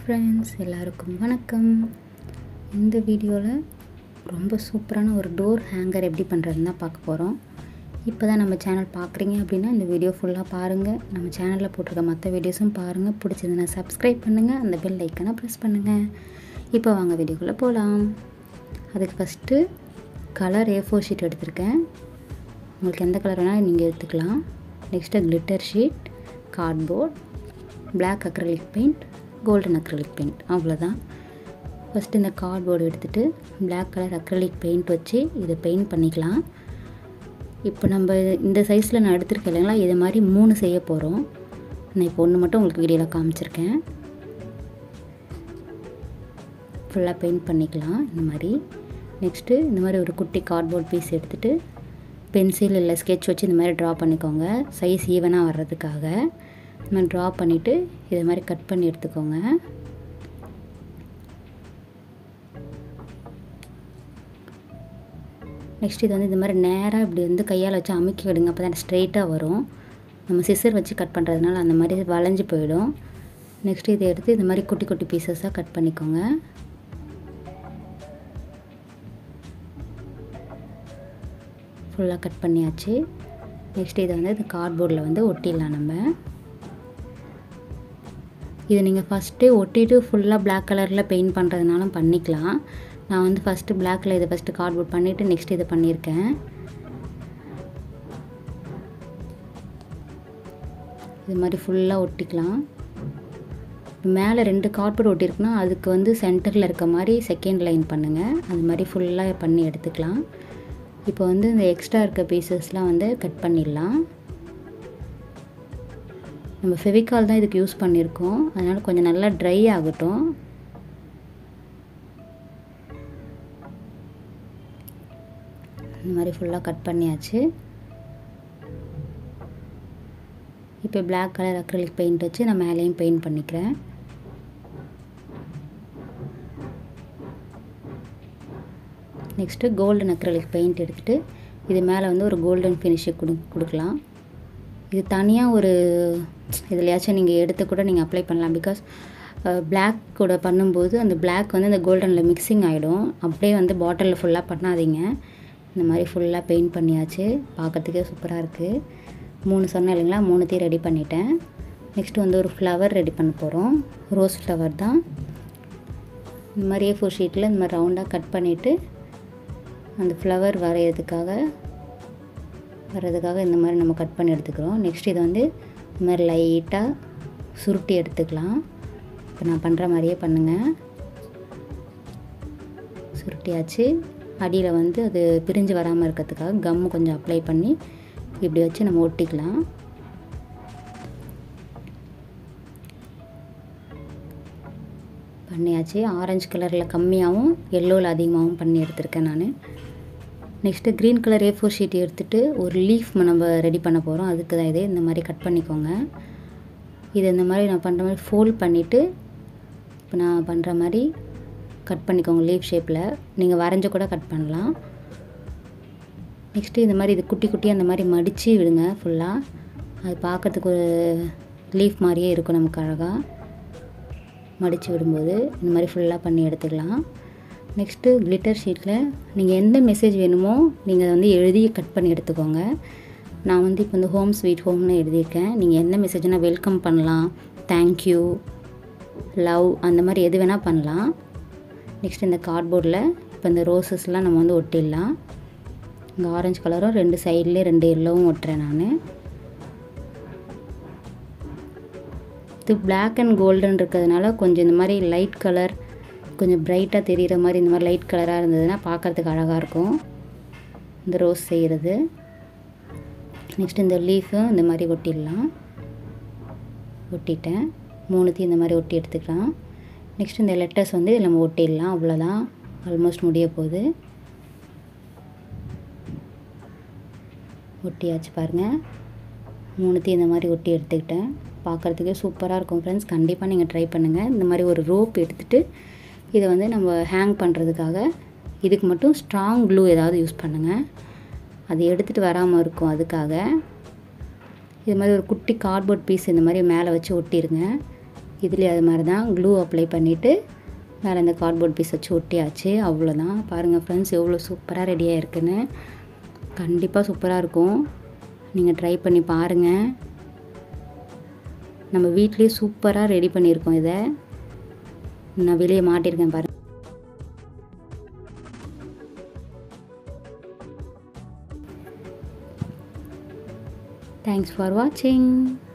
Friends, எல்லாருக்கும் வணக்கம். இந்த வீடியோவில் ரொம்ப சூப்பரான ஒரு டோர் ஹேங்கர் எப்படி பண்ணுறதுன்னு தான் பார்க்க போகிறோம். இப்போ தான் நம்ம சேனல் பார்க்குறீங்க அப்படின்னா இந்த வீடியோ ஃபுல்லாக பாருங்கள். நம்ம சேனலில் போட்டிருக்க மற்ற வீடியோஸும் பாருங்கள். பிடிச்சதுன்னா சப்ஸ்கிரைப் பண்ணுங்கள், அந்த பெல் ஐக்கனை ப்ரெஸ் பண்ணுங்கள். இப்போ வாங்க வீடியோக்குள்ளே போகலாம். அதுக்கு ஃபஸ்ட்டு கலர் A4 ஷீட் எடுத்திருக்கேன். உங்களுக்கு எந்த கலர் வேணாலும் நீங்கள் எடுத்துக்கலாம். Next glitter sheet, cardboard, black acrylic paint, golden acrylic paint, அவ்வளோதான். ஃபஸ்ட்டு இந்த கார்ட்போர்டு எடுத்துகிட்டு பிளாக் கலர் அக்ரிலிக் பெயிண்ட் வச்சு இதை பெயிண்ட் பண்ணிக்கலாம். இப்போ நம்ம இந்த சைஸில் நான் எடுத்துருக்கேன் இல்லைங்களா, இது மாதிரி 3 செய்ய போகிறோம். நான் இப்போ ஒன்று மட்டும் உங்களுக்கு வீடியோவில் காமிச்சிருக்கேன். ஃபுல்லாக பெயிண்ட் பண்ணிக்கலாம் இந்த மாதிரி. நெக்ஸ்ட்டு இந்த மாதிரி ஒரு குட்டி கார்ட்போர்ட் பீஸ் எடுத்துகிட்டு பென்சில் இல்லை ஸ்கெட்ச் வச்சு இந்த மாதிரி ட்ரா பண்ணிக்கோங்க, சைஸ் ஈவனாக வர்றதுக்காக. நான் ட்ரா பண்ணிவிட்டு இதை மாதிரி கட் பண்ணி எடுத்துக்கோங்க. நெக்ஸ்ட் இது வந்து இந்த மாதிரி நேராக இப்படி வந்து கையால் வச்சு அமுக்கி விடுங்க, அப்போ தான் ஸ்ட்ரெயிட்டாக வரும். நம்ம சிசர் வச்சு கட் பண்ணுறதுனால அந்த மாதிரி வளைஞ்சு போயிடும். நெக்ஸ்ட்டு இதை எடுத்து இந்த மாதிரி குட்டி குட்டி பீசஸாக கட் பண்ணிக்கோங்க. ஃபுல்லாக கட் பண்ணியாச்சு. நெக்ஸ்ட் இதை வந்து இந்த கார்ட்போர்டில் வந்து ஒட்டிடலாம் நம்ம. இது நீங்கள் ஃபஸ்ட்டு ஒட்டிட்டு ஃபுல்லாக பிளாக் கலரில் பெயிண்ட் பண்ணுறதுனாலும் பண்ணிக்கலாம். நான் வந்து ஃபஸ்ட்டு பிளாக்கில் இதை ஃபஸ்ட்டு கார்ட்போர்ட் பண்ணிவிட்டு நெக்ஸ்ட் இதை பண்ணியிருக்கேன். இது மாதிரி ஃபுல்லாக ஒட்டிக்கலாம். மேலே 2 கார்ட்போர்ட் ஒட்டியிருக்குன்னா அதுக்கு வந்து சென்டரில் இருக்க மாதிரி செகண்ட் லைன் பண்ணுங்கள். அது மாதிரி ஃபுல்லாக பண்ணி எடுத்துக்கலாம். இப்போ வந்து இந்த எக்ஸ்ட்ரா இருக்க பீசஸ்லாம் வந்து கட் பண்ணிடலாம். நம்ம ஃபெவிகால் தான் இதுக்கு யூஸ் பண்ணியிருக்கோம், அதனால் கொஞ்சம் நல்லா ட்ரை ஆகட்டும். இந்த மாதிரி ஃபுல்லாக கட் பண்ணியாச்சு. இப்போ பிளாக் கலர் அக்ரிலிக் பெயிண்ட் வச்சு நான் மேலேயும் பெயிண்ட் பண்ணிக்கிறேன். நெக்ஸ்ட்டு கோல்டன் அக்ரிலிக் பெயிண்ட் எடுத்துகிட்டு இது மேலே வந்து ஒரு கோல்டன் ஃபினிஷை கொடுக்கலாம். இது தனியாக ஒரு இதுலையாச்சும் நீங்கள் எடுத்து கூட நீங்கள் அப்ளை பண்ணலாம். பிகாஸ் பிளாக் கூட பண்ணும்போது அந்த பிளாக் வந்து அந்த கோல்டனில் மிக்சிங் ஆகிடும். அப்படியே வந்து பாட்டிலில் ஃபுல்லாக பண்ணாதீங்க. இந்த மாதிரி ஃபுல்லாக பெயிண்ட் பண்ணியாச்சு. பார்க்கறதுக்கே சூப்பராக இருக்குது. 3 சொன்னேன் இல்லைங்களா, 3த்தையும் ரெடி பண்ணிட்டேன். நெக்ஸ்ட்டு வந்து ஒரு ஃப்ளவர் ரெடி பண்ண போகிறோம். ரோஸ் ஃப்ளவர் தான். இந்த மாதிரி A4 ஷீட்டில் இந்த மாதிரி ரவுண்டாக கட் பண்ணிவிட்டு அந்த ஃப்ளவர் வர்றதுக்காக இந்த மாதிரி நம்ம கட் பண்ணி எடுத்துக்கிறோம். நெக்ஸ்ட் இதை வந்து இந்த மாதிரி லைட்டாக சுருட்டி எடுத்துக்கலாம். இப்போ நான் பண்ணுற மாதிரியே பண்ணுங்கள். சுருட்டியாச்சு. அடியில் வந்து அது பிரிஞ்சு வராமல் இருக்கிறதுக்காக கம்மு கொஞ்சம் அப்ளை பண்ணி இப்படி வச்சு நம்ம ஒட்டிக்கலாம். பண்ணியாச்சு. ஆரஞ்சு கலரில் கம்மியாகவும் எல்லோவில் அதிகமாகவும் பண்ணி எடுத்துருக்கேன் நான். Next green colour A4 sheet எடுத்துகிட்டு ஒரு லீஃப் நம்ம ரெடி பண்ண போகிறோம். அதுக்கு தான் இது இந்த மாதிரி கட் பண்ணிக்கோங்க. இது இந்த மாதிரி நான் பண்ணுற மாதிரி ஃபோல்ட் பண்ணிவிட்டு இப்போ நான் பண்ணுற மாதிரி கட் பண்ணிக்கோங்க. லீஃப் ஷேப்பில் நீங்கள் வரைஞ்ச கூட கட் பண்ணலாம். நெக்ஸ்ட்டு இந்த மாதிரி இது குட்டி குட்டியாக அந்த மாதிரி மடித்து விடுங்க ஃபுல்லாக. அது பார்க்குறதுக்கு ஒரு லீஃப் மாதிரியே இருக்கும் நமக்கு அழகாக மடித்து விடும்போது. இந்த மாதிரி ஃபுல்லாக பண்ணி எடுத்துக்கலாம். நெக்ஸ்ட்டு கிளிட்டர் ஷீட்டில் நீங்கள் எந்த மெசேஜ் வேணுமோ நீங்கள் வந்து எழுதி கட் பண்ணி எடுத்துக்கோங்க. நான் வந்து இப்போ வந்து ஹோம் ஸ்வீட் ஹோம்னு எழுதியிருக்கேன். நீங்கள் எந்த மெசேஜ்னால் வெல்கம் பண்ணலாம், தேங்க்யூ, லவ், அந்த மாதிரி எது வேணால் பண்ணலாம். நெக்ஸ்ட் இந்த கார்ட்போர்டில் இப்போ இந்த ரோசஸ்லாம் நம்ம வந்து ஒட்டிடலாம். இங்கே ஆரஞ்சு கலரும் 2 சைட்லேயே 2 எல்லோவும் ஒட்டுறேன் நான். இது பிளாக் அண்ட் கோல்டன் இருக்கிறதுனால கொஞ்சம் இந்த மாதிரி லைட் கலர் கொஞ்சம் பிரைட்டாக தெரிகிற மாதிரி இந்த மாதிரி லைட் கலராக இருந்ததுன்னா பார்க்குறதுக்கு அழகாக இருக்கும் இந்த ரோஸ் செய்கிறது. நெக்ஸ்ட் இந்த லீஃபும் இந்த மாதிரி ஒட்டிடலாம். ஒட்டிட்டேன். 3த்தையும் இந்த மாதிரி ஒட்டி எடுத்துக்கலாம். நெக்ஸ்ட் இந்த லெட்டர்ஸ் வந்து இதில் நம்ம ஒட்டிடலாம். அவ்வளோதான், ஆல்மோஸ்ட் முடிய போகுது. ஒட்டியாச்சு பாருங்கள். 3த்தையும் இந்த மாதிரி ஒட்டி எடுத்துக்கிட்டேன். பார்க்குறதுக்கே சூப்பராக இருக்கும் ஃப்ரெண்ட்ஸ். கண்டிப்பாக நீங்கள் ட்ரை பண்ணுங்கள். இந்த மாதிரி ஒரு ரோப் எடுத்துகிட்டு இதை வந்து நம்ம ஹேங் பண்ணுறதுக்காக இதுக்கு மட்டும் ஸ்ட்ராங் க்ளூ ஏதாவது யூஸ் பண்ணுங்கள். அது எடுத்துகிட்டு வராமல் இருக்கும். அதுக்காக இது மாதிரி ஒரு குட்டி கார்ட்போர்ட் பீஸ் இந்த மாதிரி மேலே வச்சு ஒட்டிடுங்க. இதுலேயும் அது மாதிரி தான் க்ளூ அப்ளை பண்ணிவிட்டு மேலே இந்த கார்ட்போர்ட் பீஸ் வச்சு ஒட்டியாச்சு. அவ்வளோதான். பாருங்கள் ஃப்ரெண்ட்ஸ் எவ்வளோ சூப்பராக ரெடியாக இருக்குன்னு. கண்டிப்பாக சூப்பராக இருக்கும். நீங்கள் ட்ரை பண்ணி பாருங்கள். நம்ம வீட்லேயே சூப்பராக ரெடி பண்ணியிருக்கோம். இதை நான் வெளியே மாட்டியிருக்கேன் பாருங்கள். தேங்க்ஸ் ஃபார் வாட்சிங்.